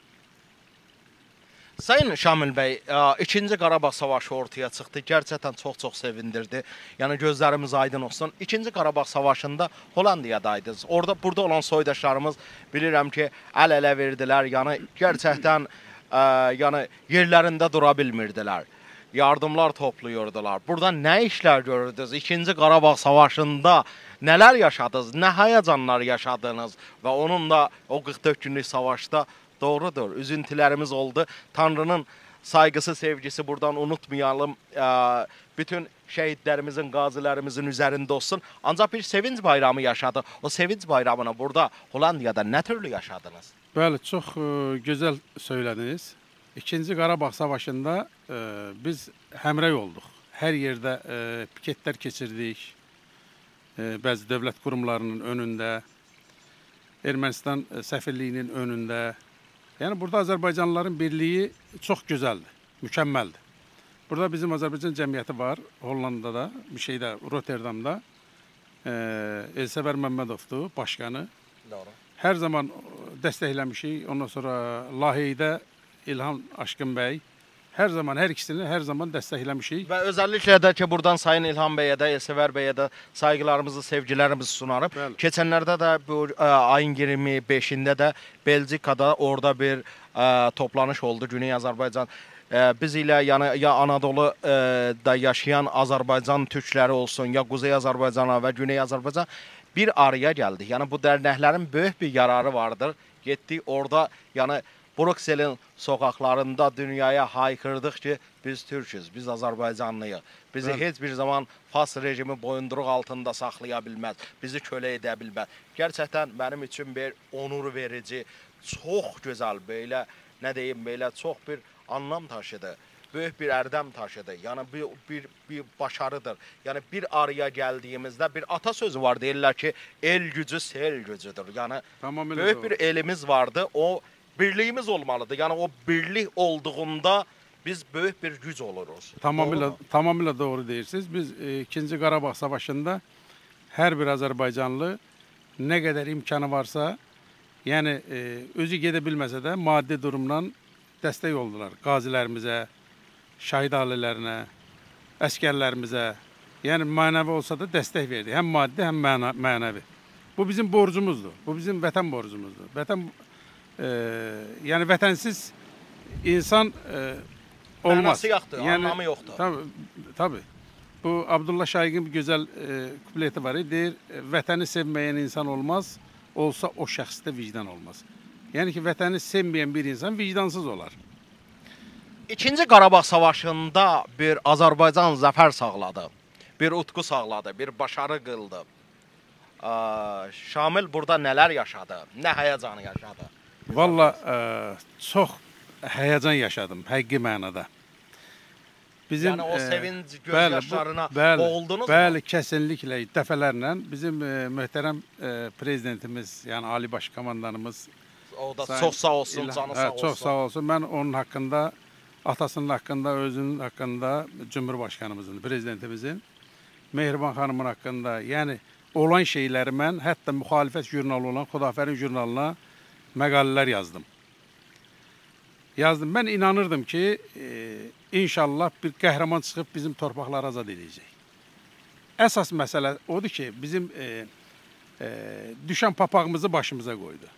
Sayın Şamil bəy, ə, ikinci Qarabağ savaşı ortaya çıxdı. Gerçəkdən çox-çox sevindirdi. Yəni gözlərimiz aydın olsun. İkinci Qarabağ savaşında Hollandiyadaydınız. Orada burada olan soydaşlarımız bilirəm ki, əl-ələ verdilər. Yəni gerçəkdən ə, yəni yerlərində dura bilmirdilər. Yardımlar toplayırdılar. Burada nə işlər görürdünüz? İkinci Qarabağ savaşında nələr yaşadınız? Nə həyəcanlar yaşadınız və onun da o qırx dörd günlük savaşda doğrudur, üzüntülərimiz oldu. Tanrının saygısı, sevgisi buradan unutmayalım. Bütün şəhidlərimizin, qazilərimizin üzərində olsun. Ancaq bir sevinç bayramı yaşadı. O sevinç bayramını burada Hollandiyada nə türlü yaşadınız? Bəli, çox e, gözəl söylədiniz. İkinci Qarabağ Savaşında e, biz həmrəy olduq. Hər yerdə e, piketlər keçirdik. E, bəzi dövlət qurumlarının önündə, Ermənistan səfirliyinin önündə. Yəni burada Azərbaycanlıların birliyi çox gözəldir, mükəmməldir. Burada bizim Azərbaycan cəmiyyəti var, Hollandada, bir şeydə, Rotterdamda. E, Elsəvər Məmmədovdur başqanı. Doğru. Hər zaman dəstəkləmişik. Ondan sonra Laheydə İlhan Aşkın bəy. Hər zaman, hər ikisini hər zaman dəstəkləmişik. Və özəlliklə də ki, buradan Sayın İlhan bəyə də, Elsəvər bəyə də sayğılarımızı, sevgilərimizi sunarım. Bəli. Keçənlərdə də bu ə, ayın iyirmi beşində də Belçikada orada bir ə, toplanış oldu. Güney Azərbaycan ə, biz ilə yəni ya Anadolu ə, da yaşayan Azərbaycan türkləri olsun, ya Quzey Azərbaycana və Güney Azərbaycan bir araya gəldik. Yəni bu dərnəklərin böyük bir yararı vardır. Getdik orada, yəni Brükselin sokaklarında dünyaya haykırdık ki biz Türk'üz, biz Azərbaycanlıyıq. Bizi evet. Heç bir zaman Fas rejimi boyunduruq altında saxlaya bilməz, bizi kölə edə bilməz. Gerçəkdən mənim üçün bir onur verici, çox gözəl, belə, nə deyim, belə çox bir anlam taşıdı. Böyük bir ərdəm taşıdı. Yəni bir, bir, bir başarıdır. Yəni bir araya gəldiyimizdə bir atasözü var, deyirlər ki, el gücü sel gücüdür. Yəni tamamilə böyük doğru. Bir elimiz vardı, o birliğimiz olmalıdır. Yəni o birlik olduğunda biz böyük bir güc oluruz. Tamamilə, tamamilə doğru deyirsiniz. Biz e, ikinci Qarabağ Savaşında hər bir Azərbaycanlı nə qədər imkanı varsa, yəni e, özü gedə bilməsə də maddi durumdan dəstək oldular qazilərimizə, şəhid ailələrinə, əskərlərimizə. Yəni mənəvi olsa da dəstək verdi. Həm maddi, həm məna, mənəvi. Bu bizim borcumuzdur. Bu bizim vətən borcumuzdur. Vətən e, yəni vətənsiz insan e, olmaz. Mənası yoxdur, yəni, anlamı yoxdur. Tabii, tabii. Bu Abdullah Şaiqin bir gözəl e, kupleti var. Deyir, vətəni sevməyən insan olmaz, olsa o şəxsdə vicdan olmaz. Yəni ki, vətəni sevməyən bir insan vicdansız olar. İkinci Qarabağ Savaşında bir Azərbaycan zəfər sağladı, bir utku sağladı, bir başarı qıldı. Ee, Şamil burada nələr yaşadı, nə həyəcanı yaşadı? Valla e, çox həyəcan yaşadım, həqiqi mənada. Bizim, yəni o sevinc gözyaşlarına boğuldunuz mu? Bəli, kəsinliklə, dəfələrlə bizim e, möhtərəm e, prezidentimiz, yəni Ali Baş Komandanımız, o da sayın, çox sağ olsun, İlhan, canı sağ hə, olsun. Çox sağ olsun. Mən onun haqqında, atasının haqqında, özünün haqqında, Cumhurbaşkanımızın, prezidentimizin, Mehriban xanımın haqqında, yəni olan şeyləri mən hətta müxalifət jurnalı olan Xudafərin jurnalına məqalələr yazdım. Yazdım. Mən inanırdım ki, e, inşallah bir qəhrəman çıxıb bizim torpaqları azad edəcək. Əsas məsələ odur ki, bizim e, e, düşən papağımızı başımıza qoydu.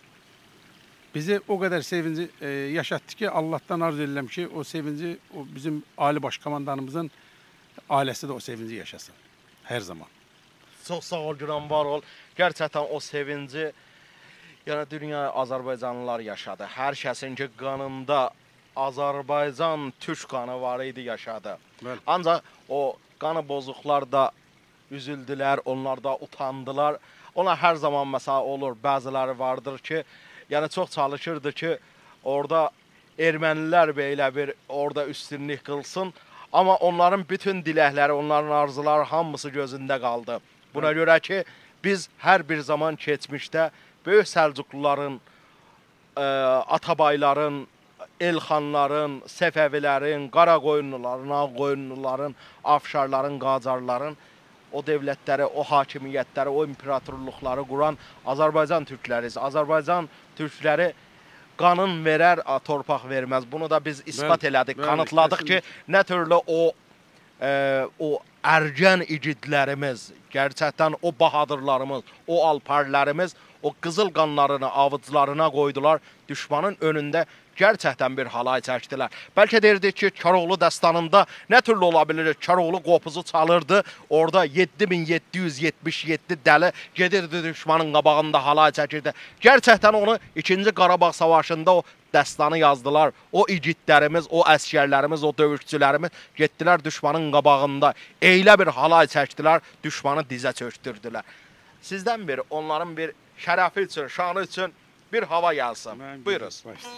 Bizi o qədər sevinci e, yaşatdı ki, Allah'tan arz edirəm ki, o sevinci o bizim Ali Baş Komandanımızın ailəsi də o sevinci yaşasın. Hər zaman. Çox sağ ol, Güran, var ol. Gerçəkdən o sevinci yəni dünya Azərbaycanlılar yaşadı. Hər kəsin ki, qanında Azərbaycan Türk qanı var idi, yaşadı. Bəli. Ancaq o qanı bozuqlar da üzüldülər, onlar da utandılar. Ona hər zaman məsələ olur, bəziləri vardır ki, yəni çox çalışırdı ki, orada ermənilər belə bir orada üstünlük qılsın. Amma onların bütün diləkləri, onların arzuları hamısı gözündə qaldı. Buna görə ki, biz hər bir zaman keçmişdə böyük Səlcuqluların, e, Atabayların, Elxanların, Səfəvilərin, Qaraqoyunluların, Ağqoyunluların, Afşarların, Qacarların o devlətləri, o hakimiyyətləri, o imperatorluqları quran Azərbaycan türkləriyiz. Azərbaycan türkləri qanın verər, torpaq verməz. Bunu da biz ispat bəli, elədik, bəli, kanıtladıq kesinlikle. Ki, nə türlü o, e, o ərgən igidlərimiz, gerçəkdən o bahadırlarımız, o alparlərimiz o qızıl qanlarını avuclarına qoydular, düşmanın önündə gerçəkdən bir halay çəkdilər. Bəlkə deyirdik ki, Koroğlu dəstanında nə türlü ola bilir? Koroğlu qopuzu çalırdı. Orada yeddi min yeddi yüz yetmiş yeddi dəli gedirdi düşmanın qabağında halay çəkirdi. Gerçəkdən onu ikinci Qarabağ Savaşında o dəstanı yazdılar. O igidlərimiz, o əskərlərimiz, o döyüşçülərimiz getdilər düşmanın qabağında. Eylə bir halay çəkdilər, düşmanı dizə çöktürdülər. Sizdən bir, onların bir şərəfi üçün, şanı üçün bir hava gəlsin. Buyurun.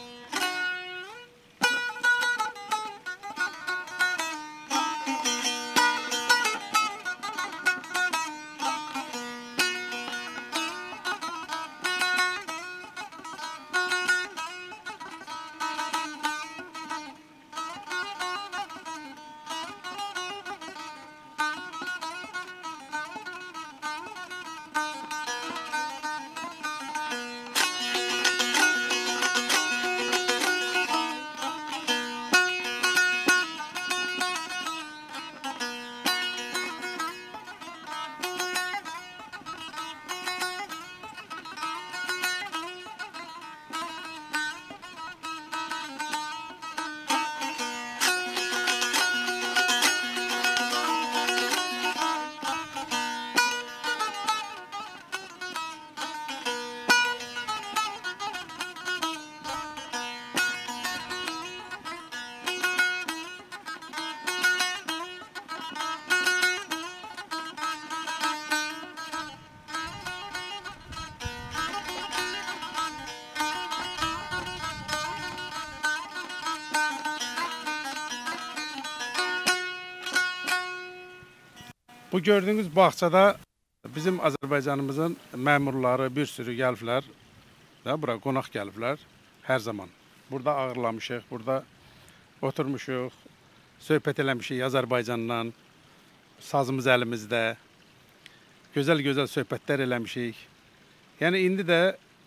Bu gördüğünüz bağçada bizim Azərbaycanımızın məmurları bir sürü gəliblər. Bura qonaq gəliblər hər zaman. Burada ağırlamışıq, burada oturmuşuq, söhbət eləmişik Azərbaycandan, sazımız əlimizdə, gözəl-gözəl söhbətlər eləmişik. Yəni indi də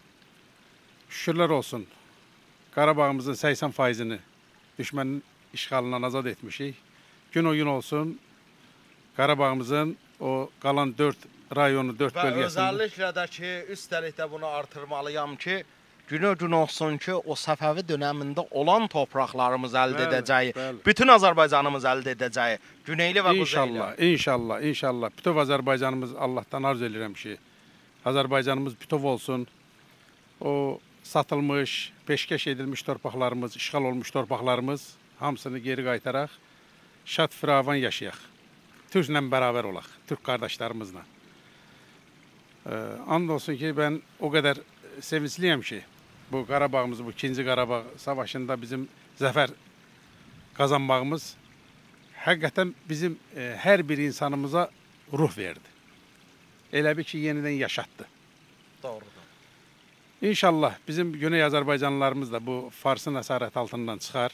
şükürlər olsun, Qarabağımızın səksən faizini düşmənin işğalından azad etmişik. Gün o gün olsun, Qarabağımızın o qalan dörd rayonu, dörd bölgəsində. Və özəlliklə də ki, üstəlik də bunu artırmalıyam ki, günü gün olsun ki, o Səfəvi dönəmində olan torpaqlarımız əldə edəcəyi, bütün Azərbaycanımız əldə edəcəyi, güneyli və quzeyli. İnşallah, inşallah, inşallah. Bütöv Azərbaycanımız Allahdan arzu edirəm ki, Azərbaycanımız bütöv olsun. O satılmış, peşkeş edilmiş torpaqlarımız, işğal olmuş torpaqlarımız hamısını geri qaytaraq, şad firavan yaşayaq. Türklə bərabər olaq, Türk qardaşlarımızla. And olsun ki, mən o qədər sevinçliyəm ki, bu Qarabağımız, bu ikinci Qarabağ savaşında bizim zəfər qazanmağımız həqiqətən bizim e, hər bir insanımıza ruh verdi. Elə bir ki, yenidən yaşatdı. Doğrudur. İnşallah bizim Güney Azərbaycanlılarımız da bu Farsın əsarət altından çıxar.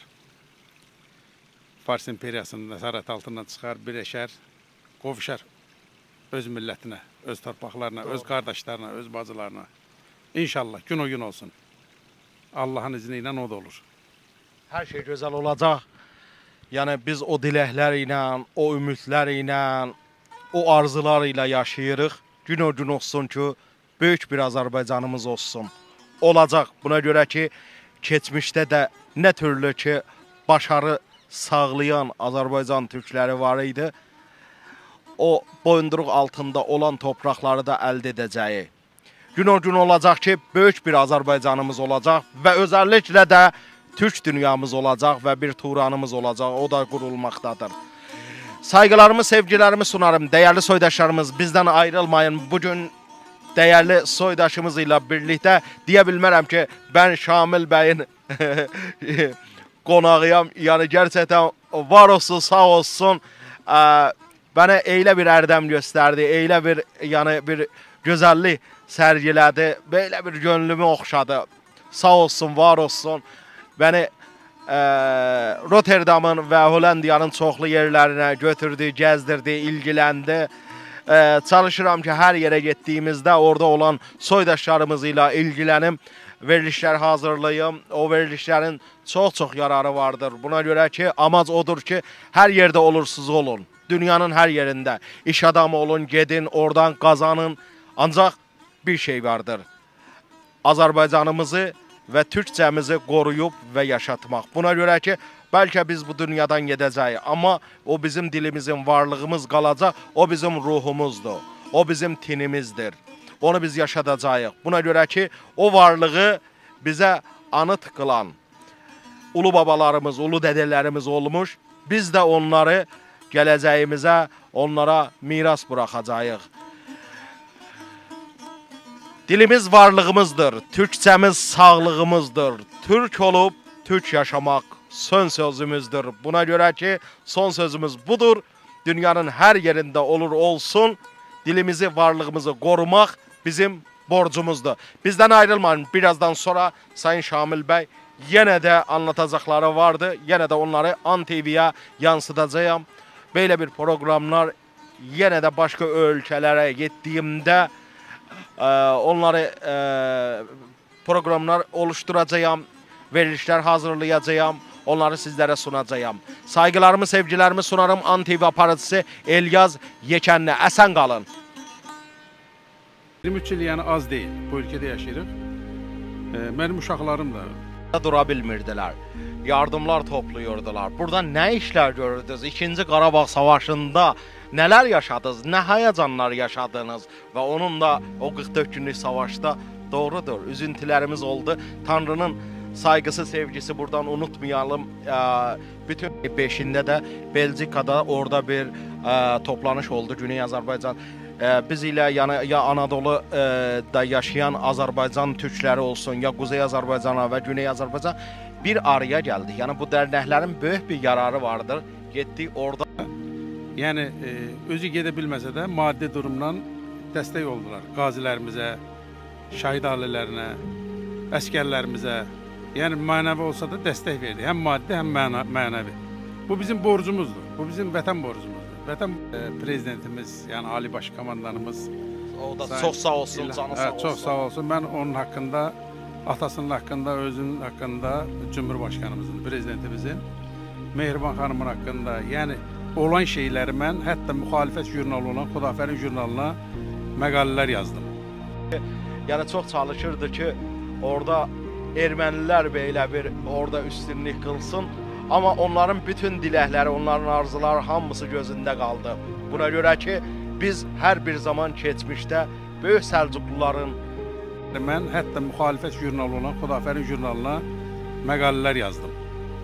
Fars imperiyasının əsarət altından çıxar, birləşər, qovuşar öz millətinə, öz torpaqlarına, Doğru. öz qardaşlarına, öz bacılarına. İnşallah gün o gün olsun. Allahın izni ilə o da olur. Hər şey gözəl olacaq. Yəni biz o diləklər ilə, o ümidlər ilə, o arzular ilə yaşayırıq. Gün o gün olsun ki, böyük bir Azərbaycanımız olsun. Olacaq. Buna görə ki, keçmişdə də nə türlü ki, başarı sağlayan Azərbaycan türkləri var idi. O boyunduruq altında olan torpaqları da əldə edəcəyi. Gün o gün olacaq ki, böyük bir Azərbaycanımız olacaq və özəlliklə də Türk dünyamız olacaq və bir Turanımız olacaq. O da qurulmaqdadır. Saygılarımı, sevgilərimi sunarım. Dəyərli soydaşlarımız, bizdən ayrılmayın. Bugün dəyərli soydaşımız ilə birlikdə deyə bilmərəm ki, mən Şamil bəyin qonağıyam. Yəni gerçəkdən var olsun, sağ olsun. Mənə eylə bir ərdəm göstərdi, eylə bir, yəni bir gözəllik sərgilədi, belə bir gönlümü oxşadı. Sağ olsun, var olsun. Bəni e, Rotterdamın və Hollandiyanın çoxlu yerlərinə götürdü, gəzdirdi, ilgiləndi. E, çalışıram ki, hər yerə getdiyimizdə orada olan soydaşlarımız ilə ilgilənib, verilişlər hazırlayım. O verilişlərin çox-çox yararı vardır. Buna görə ki, amac odur ki, hər yerdə olursunuz olun. Dünyanın hər yerində. İş adamı olun, gedin, oradan qazanın. Ancaq bir şey vardır. Azərbaycanımızı və türkcəmizi qoruyub və yaşatmaq. Buna görə ki, bəlkə biz bu dünyadan gedəcəyik, amma o bizim dilimizin, varlığımız qalacaq, o bizim ruhumuzdur, o bizim tinimizdir. Onu biz yaşadacağıq. Buna görə ki, o varlığı bizə anıt qılan ulu babalarımız, ulu dədələrimiz olmuş. Biz də onları gələcəyimizə, onlara miras buraxacağıq. Dilimiz varlığımızdır, türkçəmiz sağlığımızdır. Türk olub, türk yaşamaq son sözümüzdür. Buna görə ki, son sözümüz budur. Dünyanın hər yerində olur olsun, dilimizi, varlığımızı qorumaq bizim borcumuzdur. Bizdən ayrılmayın. Birazdan sonra Sayın Şamil bəy yenə də anlatacaqları vardı. Yenə də onları An T V'yə yansıdacağım. Belə bir proqramlar yenə də başqa ölkələrə getdiyimdə e, onları e, proqramlar oluşturacağım, verilişlər hazırlayacağım, onları sizlərə sunacağım. Saygılarımı, sevgilərimi sunarım An T V aparıcısı Elyaz Yekənli. Əsən qalın. iyirmi üç il yəni az deyil, bu ölkədə yaşayırıq. E, mənim uşaqlarım da dura bilmirdilər. Yardımlar toplayırdılar. Burada nə işlər görürdünüz? İkinci Qarabağ Savaşında nələr yaşadınız? Nə həyəcanlar yaşadınız? Və onun da o qırx dörd günlük savaşda doğrudur. Üzüntülərimiz oldu. Tanrının saygısı, sevgisi buradan unutmayalım. Bütün beşində də Belçikada orada bir toplanış oldu. Güney Azərbaycan. Biz ilə yəni ya Anadolu'da yaşayan Azərbaycan türkləri olsun, ya Quzey Azərbaycana və Güney Azərbaycan bir araya gəldi. Yəni bu dərnəklərin böyük bir yararı vardır. Getdik orada. Yəni e, özü gedə bilməsə də maddi durumdan dəstək oldular. Qazilərimizə, şəhid ailələrinə, əskərlərimizə, yəni mənəvi olsa da dəstək verdi. Həm maddi, həm məna mənəvi. Bu bizim borcumuzdur. Bu bizim vətən borcumuzdur. Vətən e, prezidentimiz, yəni Ali Baş Komandanımız o da çox sağ olsun, canı sağ olsun. Çox sağ olsun. Mən onun haqqında, atasının haqqında, özünün haqqında, Cumhurbaşkanımızın, prezidentimizin, Mehriban xanımın haqqında, yəni olan şeyləri mən hətta müxalifət jurnalı olan Xudafərin jurnalına məqalələr yazdım. Yəni çox çalışırdı ki, orada ermənilər belə bir orada üstünlük qılsın. Amma onların bütün diləkləri, onların arzuları hamısı gözündə qaldı. Buna görə ki, biz hər bir zaman keçmişdə böyük Səlcuqluların mən hətta müxalifət jurnalı olan Xudafərin jurnalına məqalələr yazdım.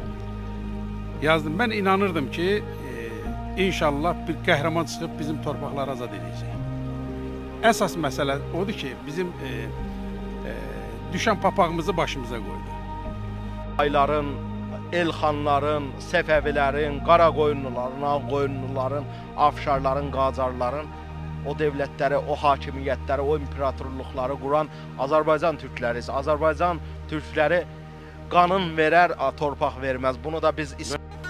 Yazdım. Mən inanırdım ki, e, inşallah bir qəhrəman çıxıb bizim torpaqları azad edəcək. Əsas məsələ odur ki, bizim e, e, düşən papağımızı başımıza qoydu. Ayların, Elxanların, Səfəvilərin, Qaraqoyunluların, Ağqoyunluların, Afşarların, Qacarların o devlətləri, o hakimiyyətləri, o imperatorluqları quran Azərbaycan türkləri, Azərbaycan türkləri qanın verər, torpaq verməz. Bunu da biz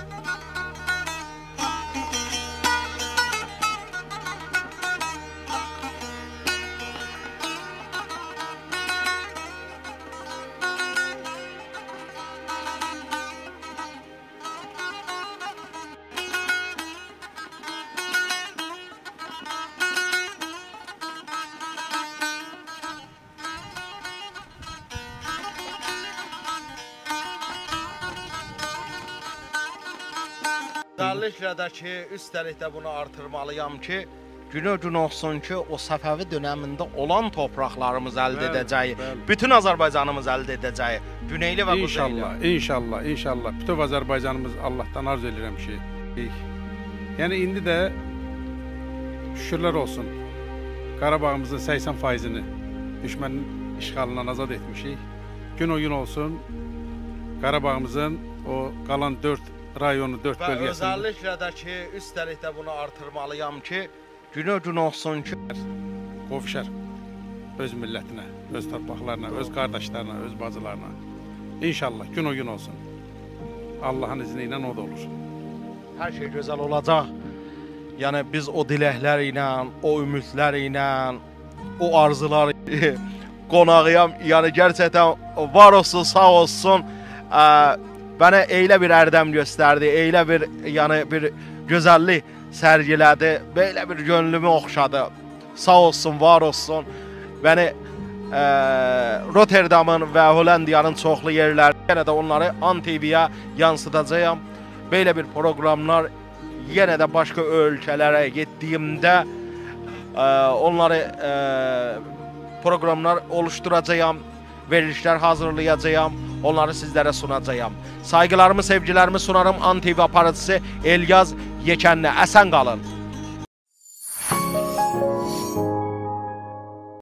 özelliklə də ki, üstəlik də bunu artırmalıyam ki, günü-gün olsun ki, o Səfəvi dönəmində olan torpaqlarımız əldə edəcəyik. Bütün Azərbaycanımız əldə edəcəyik. Güneyli və quzeyli. İnşallah, inşallah, inşallah. Bütün Azərbaycanımız Allahdan arzu edirəm ki. Yəni, indi də şükürlər olsun. Qarabağımızın səksən faizini düşmənin işğalından azad etmişik. Gün o gün olsun. Qarabağımızın o qalan dörd rayonu, dörd bölgəsində. Və özəlliklə də ki, üstəlik də bunu artırmalıyam ki, günü gün olsun ki, qovuşar öz millətinə, öz torpaqlarına, öz qardaşlarına, öz bacılarına. İnşallah gün o gün olsun. Allahın izni ilə o da olur. Hər şey gözəl olacaq. Yəni biz o diləklər ilə, o ümidlər ilə, o arzular qonağıyam. Yəni gerçəkdən var olsun, sağ olsun. Mənə eylə bir ərdəm göstərdi, eylə bir, yəni bir gözəllik sərgilədi, belə bir gönlümü oxşadı. Sağ olsun, var olsun. Bəni e, Rotterdamın və Hollandiyanın çoxlu yerləri, yenə də onları An T V-yə yansıdacağam. Belə bir proqramlar yenə də başqa ölkələrə getdiyimdə e, onları e, proqramlar oluşturacağam, verilişlər hazırlayacağam, onları sizlərə sunacağam. Saygılarımı, sevgilərimi sunarım An T V aparıcısı Elyaz Yekənli. Əsən qalın.